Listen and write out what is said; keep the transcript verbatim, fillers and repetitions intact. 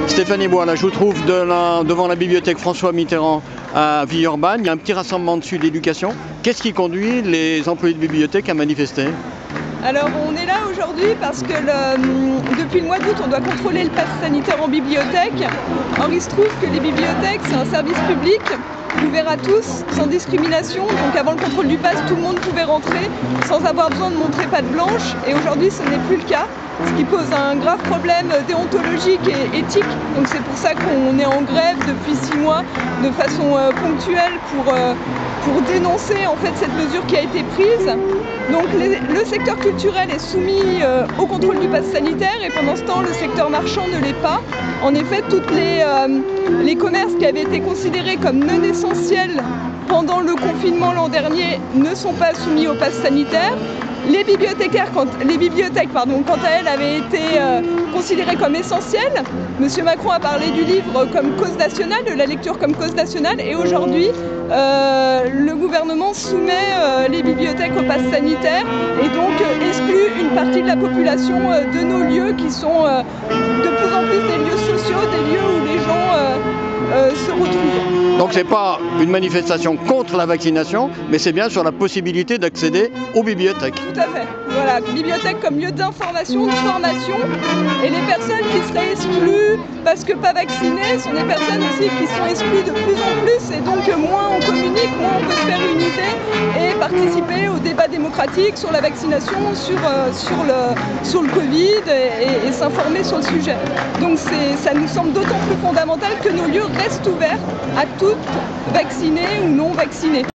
Stéphanie Bois, là je vous trouve de la, devant la bibliothèque François Mitterrand à Villeurbanne. Il y a un petit rassemblement dessus d'éducation. Qu'est-ce qui conduit les employés de bibliothèque à manifester? Alors on est là aujourd'hui parce que le, depuis le mois d'août on doit contrôler le pass sanitaire en bibliothèque. Or il se trouve que les bibliothèques c'est un service public ouvert à tous, sans discrimination. Donc avant le contrôle du pass, tout le monde pouvait rentrer sans avoir besoin de montrer patte blanche. Et aujourd'hui ce n'est plus le cas, ce qui pose un grave problème déontologique et éthique. Donc c'est pour ça qu'on est en grève depuis six mois de façon euh, ponctuelle pour, euh, pour dénoncer en fait cette mesure qui a été prise. Donc les, le secteur culturel est soumis euh, au contrôle du pass sanitaire et pendant ce temps le secteur marchand ne l'est pas. En effet, toutes les, euh, les commerces qui avaient été considérés comme non essentiels pendant le confinement l'an dernier ne sont pas soumis au pass sanitaire. Les bibliothécaires, quand, les bibliothèques, pardon, quant à elles, avaient été euh, considérées comme essentielles. Monsieur Macron a parlé du livre comme cause nationale, de la lecture comme cause nationale, et aujourd'hui, euh, le gouvernement soumet euh, les bibliothèques au pass sanitaire et donc euh, exclut une partie de la population euh, de nos lieux qui sont euh, de plus en plus des lieux sociaux, des lieux où les gens euh, euh, se retrouvent. Donc c'est pas une manifestation contre la vaccination, mais c'est bien sur la possibilité d'accéder aux bibliothèques. Tout à fait. Voilà, bibliothèque comme lieu d'information, de formation. Et les personnes qui seraient exclues parce que pas vaccinées sont des personnes aussi qui sont exclues de plus en plus. Et donc moins on communique, moins on peut se faire une idée et participer au débat démocratique sur la vaccination, sur, euh, sur, le, sur le Covid et, et, et s'informer sur le sujet. Donc ça nous semble d'autant plus fondamental que nos lieux restent ouverts à toutes vaccinées ou non vaccinées.